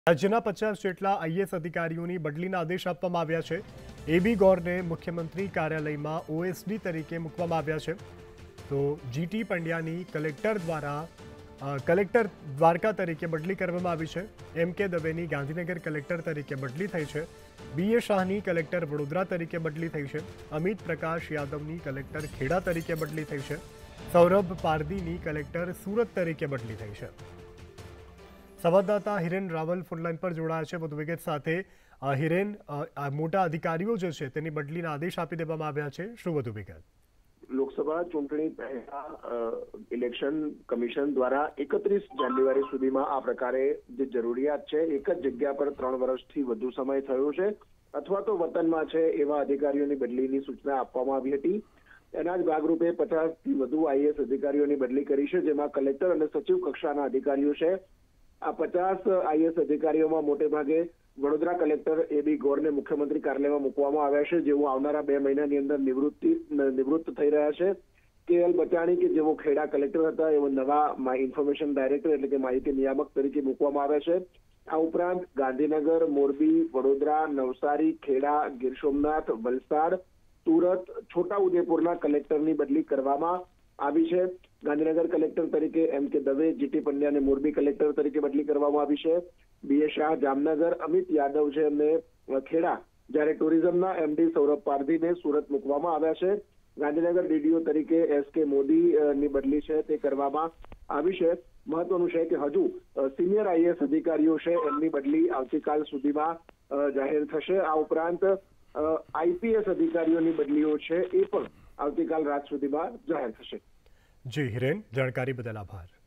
રાજ્યના 50 જેટલા આઈએએસ અધિકારીઓની બદલીના આદેશ આપવામાં આવ્યા છે। એબી ગોરને મુખ્યમંત્રી કાર્યાલયમાં ઓએસડી તરીકે મૂકવામાં આવ્યા છે। તો જીટી પંડ્યાની કલેક્ટર દ્વારકા તરીકે બદલી કરવામાં આવી છે। એમકે દવેની ગાંધીનગર કલેક્ટર તરીકે બદલી થઈ છે। બીએ શાહની કલેક્ટર વડોદરા તરીકે બદલી થઈ છે। અમિત પ્રકાશ યાદવની કલેક્ટર ખેડા તરીકે બદલી થઈ છે। સૌરભ પારધીની કલેક્ટર સુરત તરીકે બદલી થઈ છે। સંવાદદાતા હિરેન રાવલ ફોનલાઈન પર જોડાયા છે વધુ વિગત સાથે। હિરેન, મોટા અધિકારીઓ જે છે તેની બદલીના આદેશ આપી દેવામાં આવ્યા છે, શું વધુ વિગત? લોકસભા ચૂંટણી પહેલા ઇલેક્શન કમિશન દ્વારા 31 જાન્યુઆરી સુધીમાં આ પ્રકારે જે જરૂરિયાત છે, એક જ જગ્યા પર 3 વર્ષથી વધુ સમય થયો છે અથવા તો વતનમાં છે એવા અધિકારીઓની બદલીની સૂચના આપવામાં આવી હતી। એના જ ભાગરૂપે 50થી વધુ આઈએએસ અધિકારીઓની બદલી કરી છે, જેમાં કલેક્ટર અને સચિવ કક્ષાના અધિકારીઓ છે। આ 50 આઈએએસ અધિકારીઓમાં મોટે ભાગે વડોદરા કલેક્ટર એબી ગોરને મુખ્યમંત્રી કાર્યાલયમાં મૂકવામાં આવ્યા છે, જેઓ આવનારા 2 મહિનાની અંદર નિવૃત્ત થઈ રહ્યા છે। કેએલ બચાણી કે જેઓ ખેડા કલેક્ટર હતા, એવો નવા ઇન્ફોર્મેશન ડાયરેક્ટર એટલે કે માહિતી નિયામક તરીકે મૂકવામાં આવ્યા છે। આ ઉપરાંત ગાંધીનગર, મોરબી, વડોદરા, નવસારી, ખેડા, ગીર સોમનાથ, વલસાડ, સુરત, છોટાઉદેપુરના કલેક્ટરની બદલી કરવામાં આવી છે। ગાંધીનગર કલેક્ટર તરીકે એમકે દવે, જીટી પંડ્યાને મોરબી કલેક્ટર તરીકે બદલી કરવામાં આવી છે। બીએ શાહ જામનગર, અમિત યાદવ છે એમને ખેડા, જ્યારે ટુરિઝમના એમડી સૌરભ પારધીને સુરત મૂકવામાં આવ્યા છે। ગાંધીનગર ડીડીઓ તરીકે એસકે મોદીની બદલી છે તે કરવામાં આવી છે। મહત્વનું છે કે હજુ સિનિયર આઈએએસ અધિકારીઓ છે એમની બદલી આવતીકાલ સુધીમાં જાહેર થશે। આ ઉપરાંત આઈપીએસ અધિકારીઓની બદલીઓ છે એ પણ આવતીકાલ રાત સુધીમાં જાહેર થશે। જી હિરેન, જાણકારી બદલ આભાર।